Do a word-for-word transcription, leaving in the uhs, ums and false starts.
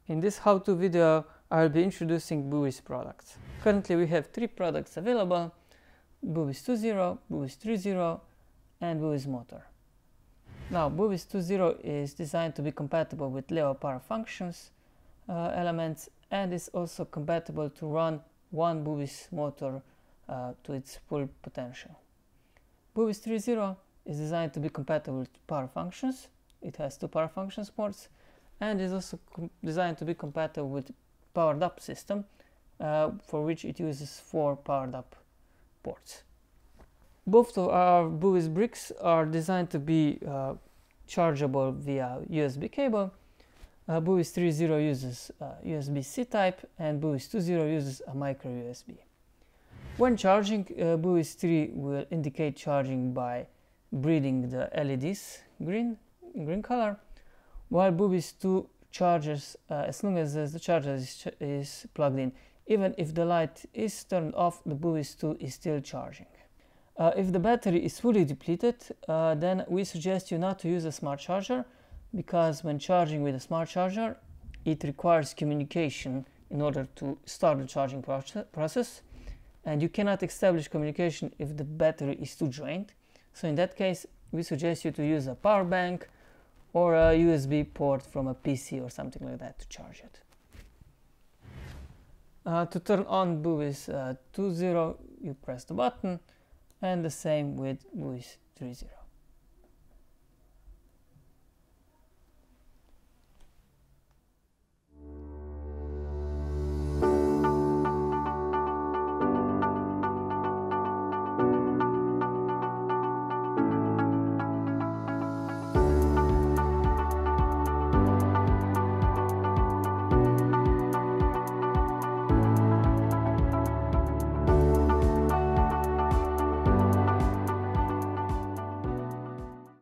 In this how-to video, I will be introducing BuWizz products. Currently we have three products available: BuWizz two point zero, BuWizz three point zero and BuWizz Motor. Now BuWizz two point zero is designed to be compatible with Leo power functions uh, elements, and is also compatible to run one BuWizz motor uh, to its full potential. BuWizz three point zero is designed to be compatible with power functions. It has two power functions ports, and is also designed to be compatible with powered up system, uh, for which it uses four powered up ports. Both of our BuWizz bricks are designed to be uh, chargeable via U S B cable. Uh, BuWizz three point zero uses uh, U S B C type, and BuWizz two point zero uses a micro U S B. When charging, uh, BuWizz three will indicate charging by breathing the L E Ds green, green color, while BuWizz two charges uh, as long as the charger is, ch is plugged in. Even if the light is turned off, the BuWizz two is still charging. Uh, if the battery is fully depleted, uh, then we suggest you not to use a smart charger, because when charging with a smart charger, it requires communication in order to start the charging process, and you cannot establish communication if the battery is too drained. So in that case, we suggest you to use a power bank or a U S B port from a P C or something like that to charge it. Uh, to turn on BuWizz uh, two point zero, you press the button, and the same with BuWizz three point zero.